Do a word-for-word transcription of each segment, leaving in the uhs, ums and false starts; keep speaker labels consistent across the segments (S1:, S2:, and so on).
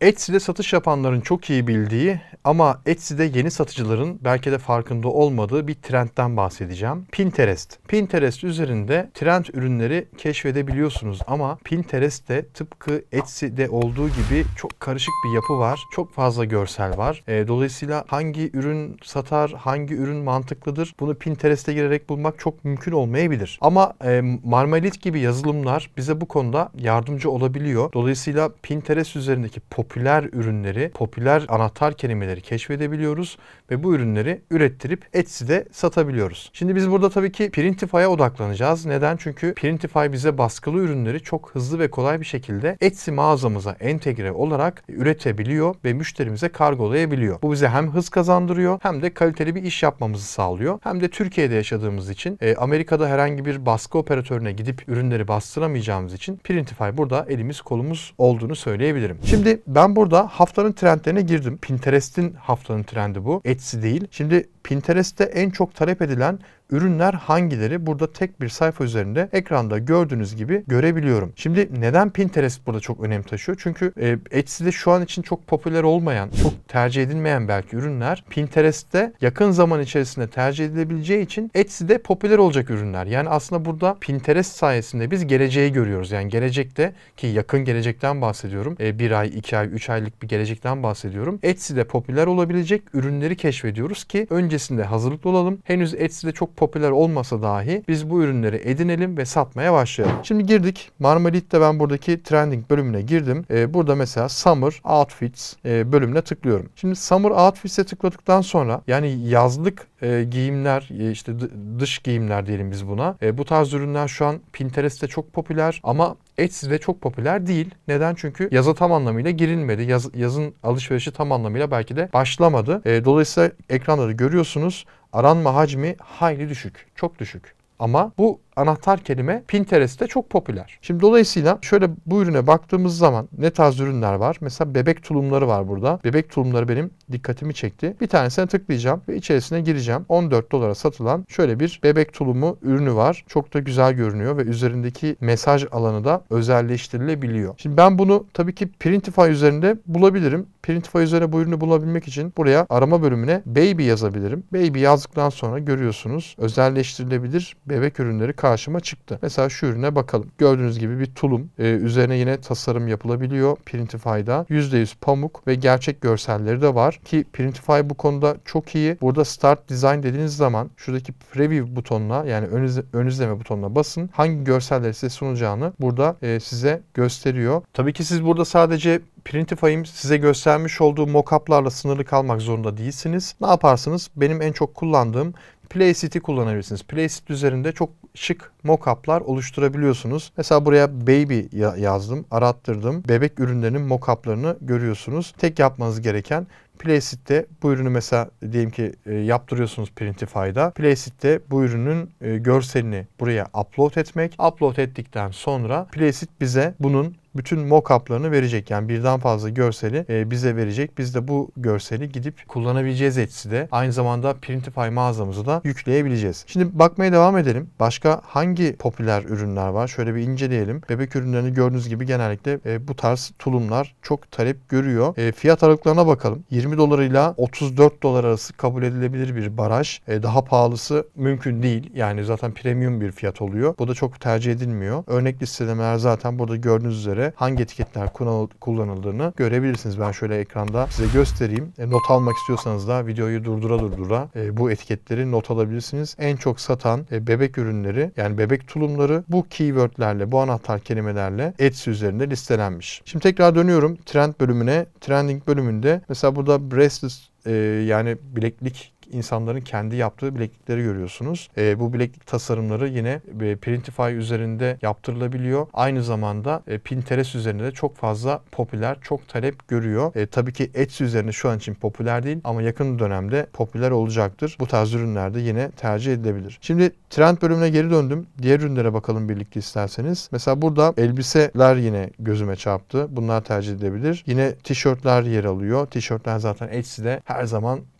S1: Etsy'de satış yapanların çok iyi bildiği ama Etsy'de yeni satıcıların belki de farkında olmadığı bir trendten bahsedeceğim. Pinterest. Pinterest üzerinde trend ürünleri keşfedebiliyorsunuz ama Pinterest'te tıpkı Etsy'de olduğu gibi çok karışık bir yapı var. Çok fazla görsel var. E, dolayısıyla hangi ürün satar, hangi ürün mantıklıdır bunu Pinterest'e girerek bulmak çok mümkün olmayabilir. Ama e, Marmalit gibi yazılımlar bize bu konuda yardımcı olabiliyor. Dolayısıyla Pinterest üzerindeki popüler ürünleri, popüler anahtar kelimeleri keşfedebiliyoruz ve bu ürünleri ürettirip Etsy'de satabiliyoruz. Şimdi biz burada tabii ki Printify'a odaklanacağız. Neden? Çünkü Printify bize baskılı ürünleri çok hızlı ve kolay bir şekilde Etsy mağazamıza entegre olarak üretebiliyor ve müşterimize kargolayabiliyor. Bu bize hem hız kazandırıyor hem de kaliteli bir iş yapmamızı sağlıyor. Hem de Türkiye'de yaşadığımız için e, Amerika'da herhangi bir baskı operatörüne gidip ürünleri bastıramayacağımız için Printify burada elimiz kolumuz olduğunu söyleyebilirim. Şimdi ben burada haftanın trendlerine girdim. Pinterest'in haftanın trendi bu. Etsy değil. Şimdi Pinterest'te en çok talep edilen ürünler hangileri? Burada tek bir sayfa üzerinde ekranda gördüğünüz gibi görebiliyorum. Şimdi neden Pinterest burada çok önem taşıyor? Çünkü e, Etsy'de şu an için çok popüler olmayan, çok tercih edilmeyen belki ürünler Pinterest'te yakın zaman içerisinde tercih edilebileceği için Etsy'de popüler olacak ürünler. Yani aslında burada Pinterest sayesinde biz geleceği görüyoruz. Yani gelecekte, ki yakın gelecekten bahsediyorum. E, bir ay, iki ay, üç aylık bir gelecekten bahsediyorum. Etsy'de popüler olabilecek ürünleri keşfediyoruz ki öncesinde hazırlıklı olalım. Henüz Etsy'de çok popüler olmasa dahi biz bu ürünleri edinelim ve satmaya başlayalım. Şimdi girdik. Marmalit'te ben buradaki trending bölümüne girdim. Ee, burada mesela Summer Outfits e, bölümüne tıklıyorum. Şimdi Summer Outfits'e tıkladıktan sonra yani yazlık e, giyimler, e, işte dış giyimler diyelim biz buna. E, bu tarz ürünler şu an Pinterest'te çok popüler ama Etsy'de çok popüler değil. Neden? Çünkü yaza tam anlamıyla girilmedi. Yaz, yazın alışverişi tam anlamıyla belki de başlamadı. E, dolayısıyla ekranda da görüyorsunuz aranma hacmi hayli düşük. Çok düşük. Ama bu anahtar kelime Pinterest'te çok popüler. Şimdi dolayısıyla şöyle bu ürüne baktığımız zaman ne tarz ürünler var? Mesela bebek tulumları var burada. Bebek tulumları benim dikkatimi çekti. Bir tanesine tıklayacağım ve içerisine gireceğim. on dört dolara satılan şöyle bir bebek tulumu ürünü var. Çok da güzel görünüyor ve üzerindeki mesaj alanı da özelleştirilebiliyor. Şimdi ben bunu tabii ki Printify üzerinde bulabilirim. Printify üzerine bu ürünü bulabilmek için buraya arama bölümüne baby yazabilirim. Baby yazdıktan sonra görüyorsunuz özelleştirilebilir bebek ürünleri karşıma çıktı. Mesela şu ürüne bakalım. Gördüğünüz gibi bir tulum. Ee, üzerine yine tasarım yapılabiliyor Printify'da. yüzde yüz pamuk ve gerçek görselleri de var. Ki Printify bu konuda çok iyi. Burada Start Design dediğiniz zaman şuradaki Preview butonuna yani ön, izle, ön izleme butonuna basın. Hangi görselleri size sunacağını burada e, size gösteriyor. Tabii ki siz burada sadece Printify'in size göstermiş olduğu mock-up'larla sınırlı kalmak zorunda değilsiniz. Ne yaparsınız? Benim en çok kullandığım Placit'i kullanabilirsiniz. Placit üzerinde çok şık mock-up'lar oluşturabiliyorsunuz. Mesela buraya baby yazdım, arattırdım. Bebek ürünlerinin mock-up'larını görüyorsunuz. Tek yapmanız gereken Placit'te bu ürünü mesela diyelim ki e, yaptırıyorsunuz Printify'da. Placit'te bu ürünün e, görselini buraya upload etmek. Upload ettikten sonra Placit bize bunun bütün mock-up'larını verecek. Yani birden fazla görseli e, bize verecek. Biz de bu görseli gidip kullanabileceğiz Etsy'de. Aynı zamanda Printify mağazamızı da yükleyebileceğiz. Şimdi bakmaya devam edelim. Başka hangi popüler ürünler var? Şöyle bir inceleyelim. Bebek ürünlerini gördüğünüz gibi genellikle e, bu tarz tulumlar çok talep görüyor. E, fiyat aralıklarına bakalım. yirmi dolarıyla otuz dört dolar arası kabul edilebilir bir baraj. E, daha pahalısı mümkün değil. Yani zaten premium bir fiyat oluyor. Bu da çok tercih edilmiyor. Örnek listelemeler zaten burada gördüğünüz üzere hangi etiketler kullanıldığını görebilirsiniz. Ben şöyle ekranda size göstereyim. E, not almak istiyorsanız da videoyu durdura durdura e, bu etiketleri not alabilirsiniz. En çok satan e, bebek ürünleri yani bebek tulumları bu keywordlerle, bu anahtar kelimelerle Etsy üzerinde listelenmiş. Şimdi tekrar dönüyorum trend bölümüne. Trending bölümünde mesela burada bracelets e, yani bileklik insanların kendi yaptığı bileklikleri görüyorsunuz. E, bu bileklik tasarımları yine e, Printify üzerinde yaptırılabiliyor. Aynı zamanda e, Pinterest üzerinde de çok fazla popüler, çok talep görüyor. E, tabii ki Etsy üzerinde şu an için popüler değil ama yakın dönemde popüler olacaktır. Bu tarz ürünler de yine tercih edilebilir. Şimdi trend bölümüne geri döndüm. Diğer ürünlere bakalım birlikte isterseniz. Mesela burada elbiseler yine gözüme çarptı. Bunlar tercih edilebilir. Yine tişörtler yer alıyor. Tişörtler zaten Etsy'de her zaman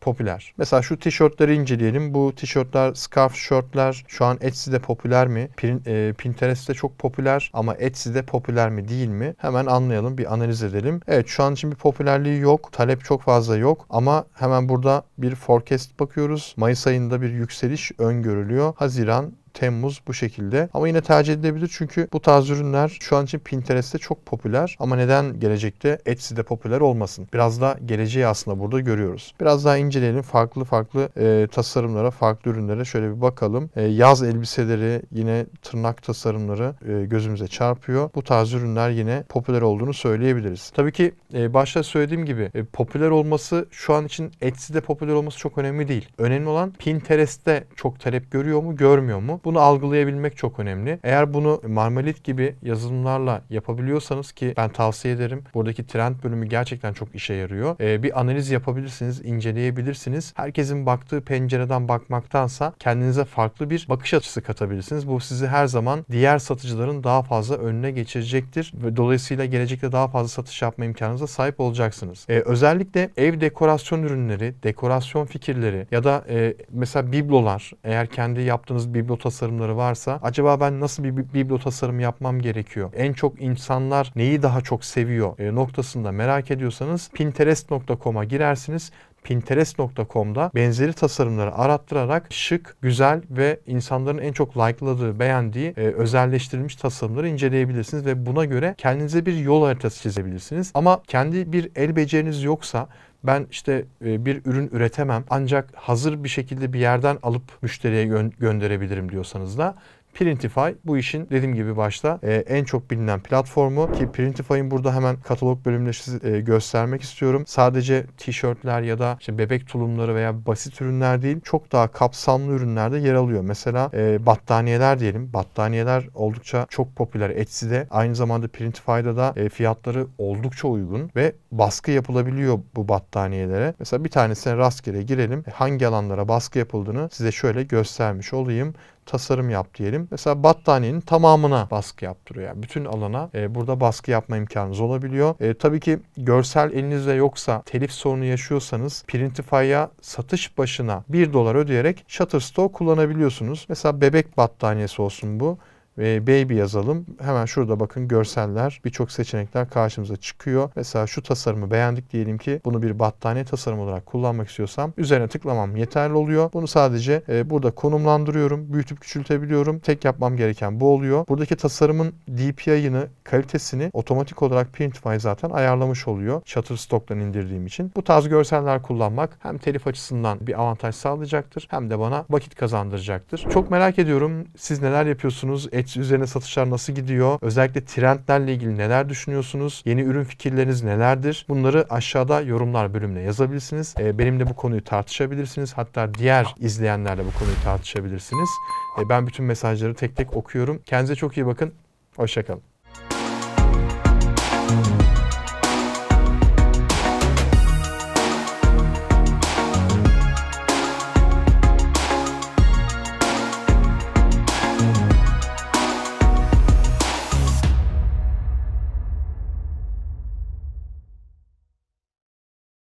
S1: popüler. Mesela şu tişörtleri inceleyelim. Bu tişörtler, scarf şortlar şu an Etsy'de popüler mi? Pin, e, Pinterest'te çok popüler ama Etsy'de popüler mi değil mi? Hemen anlayalım, bir analiz edelim. Evet, şu an için bir popülerliği yok. Talep çok fazla yok ama hemen burada bir forecast bakıyoruz. Mayıs ayında bir yükseliş öngörülüyor. Haziran, Temmuz bu şekilde. Ama yine tercih edilebilir çünkü bu tarz ürünler şu an için Pinterest'te çok popüler. Ama neden gelecekte Etsy'de popüler olmasın? Biraz da geleceği aslında burada görüyoruz. Biraz daha inceleyelim. Farklı farklı e, tasarımlara, farklı ürünlere şöyle bir bakalım. E, yaz elbiseleri, yine tırnak tasarımları e, gözümüze çarpıyor. Bu tarz ürünler yine popüler olduğunu söyleyebiliriz. Tabii ki e, başta söylediğim gibi e, popüler olması şu an için Etsy'de popüler olması çok önemli değil. Önemli olan Pinterest'te çok talep görüyor mu, görmüyor mu? Bunu algılayabilmek çok önemli. Eğer bunu Marmalit gibi yazılımlarla yapabiliyorsanız, ki ben tavsiye ederim. Buradaki trend bölümü gerçekten çok işe yarıyor. Ee, bir analiz yapabilirsiniz, inceleyebilirsiniz. Herkesin baktığı pencereden bakmaktansa kendinize farklı bir bakış açısı katabilirsiniz. Bu sizi her zaman diğer satıcıların daha fazla önüne geçirecektir ve dolayısıyla gelecekte daha fazla satış yapma imkanınıza sahip olacaksınız. Ee, özellikle ev dekorasyon ürünleri, dekorasyon fikirleri ya da e, mesela biblolar, eğer kendi yaptığınız biblo tasarımları varsa acaba ben nasıl bir biblo tasarım yapmam gerekiyor? En çok insanlar neyi daha çok seviyor e, noktasında merak ediyorsanız pinterest nokta com'a girersiniz. pinterest nokta com'da benzeri tasarımları arattırarak şık, güzel ve insanların en çok like'ladığı, beğendiği e, özelleştirilmiş tasarımları inceleyebilirsiniz ve buna göre kendinize bir yol haritası çizebilirsiniz. Ama kendi bir el beceriniz yoksa, ben işte bir ürün üretemem ancak hazır bir şekilde bir yerden alıp müşteriye gö- gönderebilirim diyorsanız da Printify bu işin, dediğim gibi başta e, en çok bilinen platformu, ki Printify'ın burada hemen katalog bölümünde size e, göstermek istiyorum. Sadece tişörtler ya da işte bebek tulumları veya basit ürünler değil, çok daha kapsamlı ürünlerde yer alıyor. Mesela e, battaniyeler diyelim. Battaniyeler oldukça çok popüler Etsy'de. Aynı zamanda Printify'da da e, fiyatları oldukça uygun ve baskı yapılabiliyor bu battaniyelere. Mesela bir tanesine rastgele girelim. Hangi alanlara baskı yapıldığını size şöyle göstermiş olayım. Tasarım yap diyelim. Mesela battaniyenin tamamına baskı yaptırıyor. Yani bütün alana e, burada baskı yapma imkanınız olabiliyor. E, tabii ki görsel elinizde yoksa, telif sorunu yaşıyorsanız Printify'a satış başına bir dolar ödeyerek Shutterstock kullanabiliyorsunuz. Mesela bebek battaniyesi olsun bu. Ve baby yazalım. Hemen şurada bakın, görseller, birçok seçenekler karşımıza çıkıyor. Mesela şu tasarımı beğendik diyelim ki, bunu bir battaniye tasarımı olarak kullanmak istiyorsam üzerine tıklamam yeterli oluyor. Bunu sadece e, burada konumlandırıyorum. Büyütüp küçültebiliyorum. Tek yapmam gereken bu oluyor. Buradaki tasarımın D P I'ını, kalitesini otomatik olarak Printify zaten ayarlamış oluyor. Shutterstock'tan indirdiğim için. Bu tarz görseller kullanmak hem telif açısından bir avantaj sağlayacaktır, hem de bana vakit kazandıracaktır. Çok merak ediyorum, siz neler yapıyorsunuz? Etsy üzerine satışlar nasıl gidiyor? Özellikle trendlerle ilgili neler düşünüyorsunuz? Yeni ürün fikirleriniz nelerdir? Bunları aşağıda yorumlar bölümüne yazabilirsiniz. E, benimle bu konuyu tartışabilirsiniz. Hatta diğer izleyenlerle bu konuyu tartışabilirsiniz. E, ben bütün mesajları tek tek okuyorum. Kendinize çok iyi bakın. Hoşça kalın.